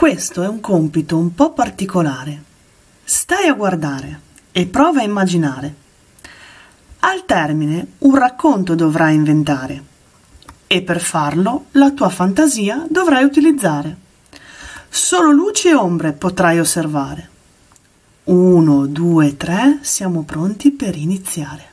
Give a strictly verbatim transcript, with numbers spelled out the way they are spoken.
Questo è un compito un po' particolare. Stai a guardare e prova a immaginare. Al termine un racconto dovrai inventare e per farlo la tua fantasia dovrai utilizzare. Solo luci e ombre potrai osservare. Uno, due, tre, siamo pronti per iniziare.